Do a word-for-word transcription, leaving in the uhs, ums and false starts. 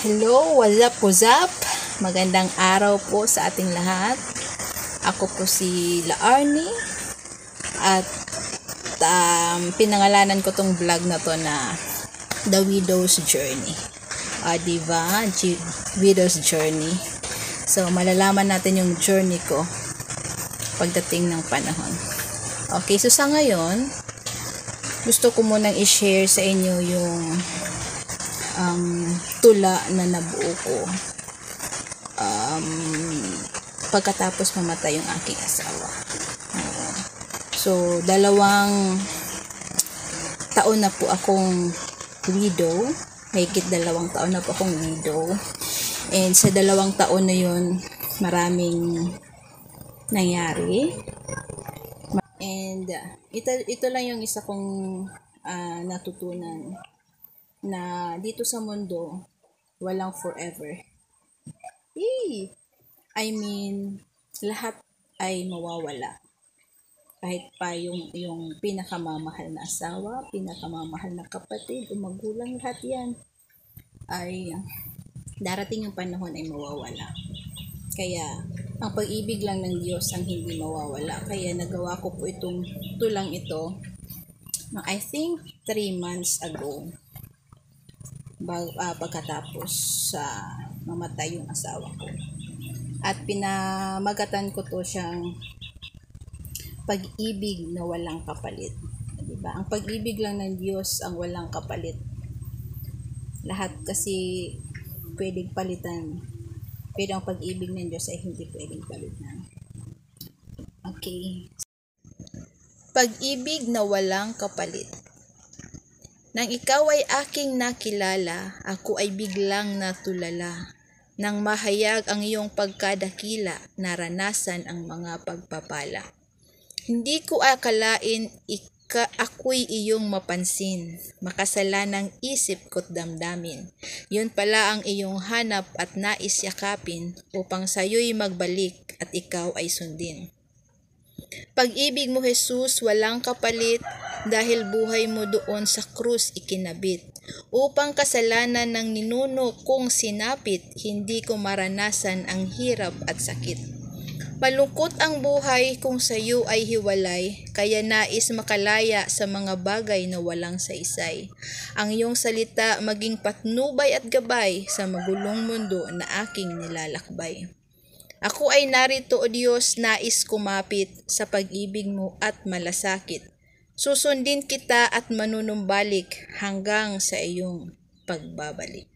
Hello, what's up, what's up? Magandang araw po sa ating lahat. Ako po si Laarnie at um, pinangalanan ko tong vlog na to na The Widow's Journey. Ah, diba? G- Widow's Journey. So, malalaman natin yung journey ko pagdating ng panahon. Okay, so sa ngayon, gusto ko munang i-share sa inyo yung um, tula na nabuo ko um, pagkatapos mamatay yung aking asawa. Uh, so, dalawang taon na po akong widow. Higit dalawang taon na po akong widow. And sa dalawang taon na yun, maraming nangyari. And uh, ito, ito lang yung isa kong uh, natutunan na dito sa mundo, walang forever. Yay! I mean, lahat ay mawawala. Kahit pa yung, yung pinakamamahal na asawa, pinakamamahal na kapatid, o magulang, lahat yan ay darating yung panahon ay mawawala. Kaya, ang pag-ibig lang ng Diyos ang hindi mawawala. Kaya nagawa ko po itong tulang ito, I think, three months ago. Bag, uh, pagkatapos sa uh, mamatay yung asawa ko. At pinamagatan ko to siyang pag-ibig na walang kapalit. Diba? Ang pag-ibig lang ng Diyos ang walang kapalit. Lahat kasi pwedeng palitan. Pero ang pag-ibig ng Diyos ay hindi pwedeng palitan. Okay. Pag-ibig na walang kapalit. Nang ikaw ay aking nakilala, ako ay biglang natulala. Nang mahayag ang iyong pagkadakila, naranasan ang mga pagpapala. Hindi ko akalain ika, ako'y iyong mapansin, makasalanang isip ko't damdamin. Yun pala ang iyong hanap at nais yakapin, upang sa'yo'y magbalik at ikaw ay sundin. Pag-ibig mo, Jesus, walang kapalit, dahil buhay mo doon sa krus ikinabit. Upang kasalanan ng ninuno kong sinapit, hindi ko maranasan ang hirap at sakit. Malungkot ang buhay kung sayo ay hiwalay, kaya nais makalaya sa mga bagay na walang saysay. Ang iyong salita maging patnubay at gabay sa magulong mundo na aking nilalakbay. Ako ay narito, O Diyos, nais kumapit sa pag-ibig mo at malasakit. Susundin kita at manunumbalik hanggang sa iyong pagbabalik.